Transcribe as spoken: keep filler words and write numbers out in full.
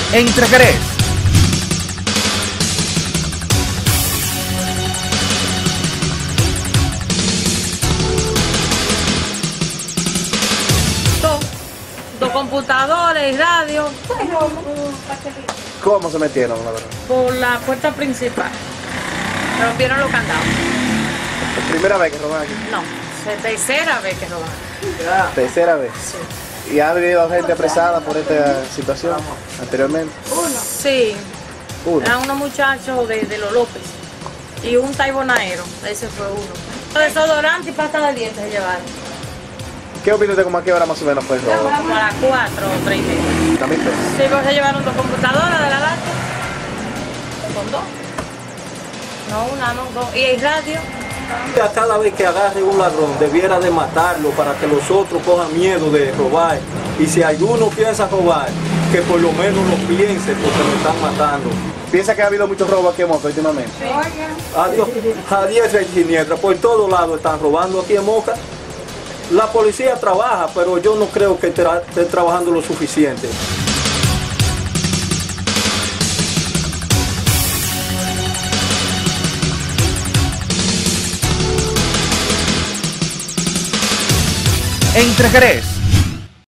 Entre Jerez. Dos, dos computadores y radio. ¿Cómo se metieron, la verdad? Por la puerta principal. Rompieron los candados. ¿Primera vez que roban aquí? No, es tercera vez que roban. ¿Tercera vez? Sí. ¿Y ha habido gente apresada por esta situación anteriormente? Uno. Sí. Uno. Eran unos muchachos de, de los López. Y un taibonaero. Ese fue uno. Desodorante y pasta de dientes se llevaron. ¿Qué opina usted como a qué hora más o menos fue el robo? Como a las cuatro o tres y media. ¿También fue? Sí, pues se llevaron dos computadoras de la laptop. ¿Con dos? No, una, no, dos. Y el radio. Cada vez que agarre un ladrón debiera de matarlo para que los otros cojan miedo de robar. Y si alguno piensa robar, que por lo menos lo piense porque lo están matando. ¿Piensa que ha habido muchos robos aquí en Moca últimamente? Sí. Adiós, a diestra y siniestra, por todos lados están robando aquí en Moca. La policía trabaja, pero yo no creo que tra- esté trabajando lo suficiente. Entre Jerez.